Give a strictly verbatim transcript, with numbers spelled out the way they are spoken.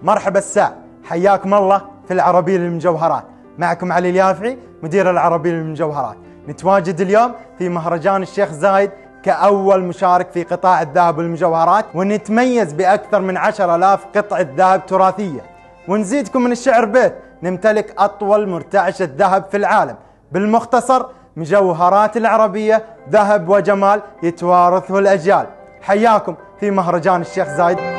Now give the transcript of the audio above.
مرحبا الساع، حياكم الله في العربية للمجوهرات. معكم علي اليافعي مدير العربية للمجوهرات. نتواجد اليوم في مهرجان الشيخ زايد كأول مشارك في قطاع الذهب والمجوهرات، ونتميز بأكثر من عشرة آلاف قطعة ذهب تراثية. ونزيدكم من الشعر بيت، نمتلك أطول مرتعشة ذهب في العالم. بالمختصر مجوهرات العربية ذهب وجمال يتوارثه الأجيال. حياكم في مهرجان الشيخ زايد.